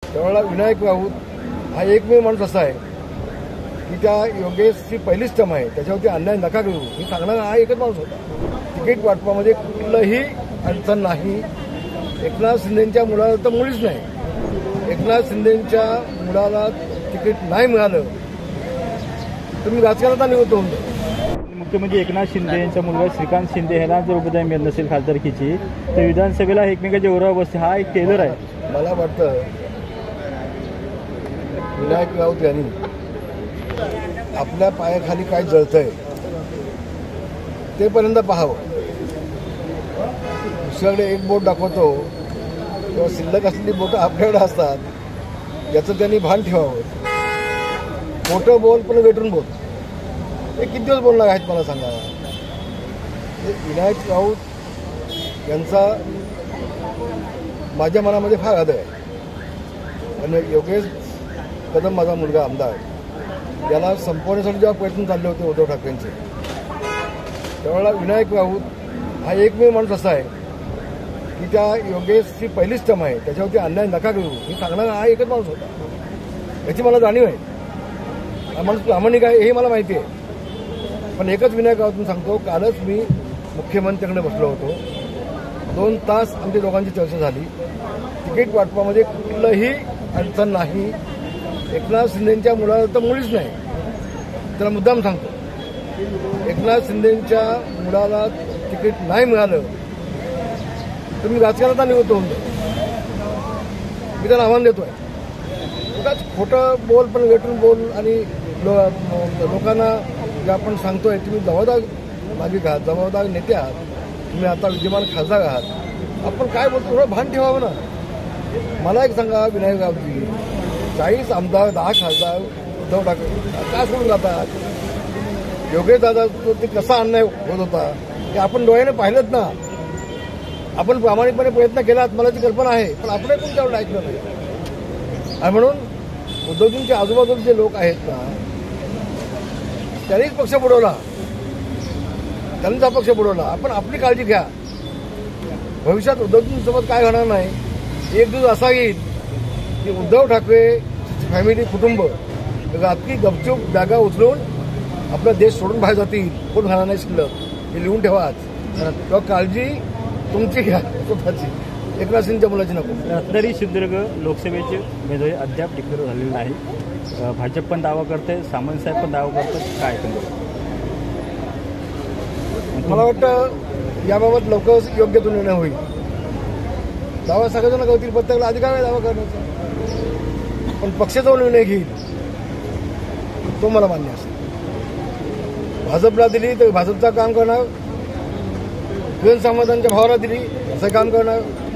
त्यावेळेला विनायक राऊत हा एकमेव माणूस असा आहे की त्या योगेशची पहिलीच टर्म आहे, त्याच्यावरती अन्याय नका करू हे सांगणारा हा एकच माणूस होता. तिकीट वाटपामध्ये कुठलंही अडचण नाही. एकनाथ शिंदेंच्या मुलाला तर मुळीच नाही. एकनाथ शिंदेंच्या मुलाला तिकीट नाही मिळालं तुम्ही राजकारणात निवृत्त होऊन जा. मुख्य म्हणजे एकनाथ शिंदे यांचा मुलगा श्रीकांत शिंदे ह्याला जर उपाध्याय मिळत नसेल खासदारकीची तर विधानसभेला एकमेकाच्या ओरावर बसते हा एक टेलर आहे. मला वाटतं विनायक राऊत यांनी आपल्या पायाखाली काय जळतंय ते पर्यंत पाहावं. दुसऱ्याकडे एक बोट दाखवतो तेव्हा शिल्लक असलेली बोटं आपल्याकडे असतात याचं त्यांनी भान ठेवावं. मोठं बोल पण वेटून बोल हे किती दिवस बोलणार आहेत मला सांगा. विनायक राऊत यांचा माझ्या मनामध्ये फार आदर आहे. आणि योगेश कदम माझा मुलगा आमदार याला संपवण्यासाठी जेव्हा प्रयत्न चालले होते उद्धव ठाकरेंचे त्यावेळेला विनायक राऊत हा एकमेव माणूस असा आहे की त्या योगेशची पहिलीच टर्म आहे, त्याच्यावरती अन्याय नका करू हे सांगणारा हा एकच माणूस होता. याची मला जाणीव आहे. हा माणूस प्रामाणिक आहे हे मला माहिती आहे. पण एकच विनायक राऊतून सांगतो, कालच मी मुख्यमंत्र्यांकडे बसलो होतो. 2 तास आमच्या दोघांची चर्चा झाली. तिकीट वाटपामध्ये कुठलंही अडचण नाही. एकनाथ शिंदेंच्या मुलाला तर मुळीच नाही. त्याला मुद्दाम सांगतो, एकनाथ शिंदेंच्या मुलाला तिकीट नाही मिळालं तुम्ही राजकारणात निवृत्त होऊन जा. मी त्याला आव्हान देतोय. उगाच खोटं बोल पण वेटून बोल आणि लोकांना जे आपण सांगतोय तुम्ही जबाबदार नागरिक आहात, जबाबदार नेते आहात, तुम्ही आता विद्यमान खासदार आहात, आपण काय बोलतो थोडं भान ठेवावं ना. मला एक सांगा विनायक राऊतजी, 40 आमदार 10 खासदार उद्धव ठाकरे का सोडून जातात. योगेश दादा ते कसा अन्याय होत होता हे आपण डोळ्याने पाहिलंच ना. आपण प्रामाणिकपणे प्रयत्न केलात मला ती कल्पना आहे, पण आपण पण त्यावर ऐकलं नाही. आणि म्हणून उद्धवजींच्या आजूबाजूला जे लोक आहेत ना त्यांनीच पक्ष बुडवला, त्यांनीच हा पक्ष बुडवला. आपण आपली काळजी घ्या. भविष्यात उद्धवजींसोबत काय घडणार नाही. एक दिवस असा येईल की उद्धव ठाकरे फॅमिली कुटुंब रात्री गपचूप जागा उचलून आपला देश सोडून बाहेर जातील. कोण घालणार नाही शिल्लक हे लिहून ठेवा आज. तेव्हा काळजी तुमची घ्या स्वतःची, एकनाथ शिंदेच्या मुलाची नको. रत्नागिरी सिंधुदुर्ग लोकसभेचे उमेदवारी अद्याप डिक्लेअर झालेले नाही. भाजप पण दावा करते, सामंत साहेब पण दावा करतात. काय मला वाटतं याबाबत लवकरच योग्य तो निर्णय होईल. दावा सगळेजण करतील, प्रत्येकाला अधिकार आहे दावा करण्याचा. पण पक्ष जो निर्णय घेईल तो मला मान्य असेल. भाजपला दिली तर भाजपचं काम करणार, किरण सामंतांच्या भावाला दिली असं काम करणार.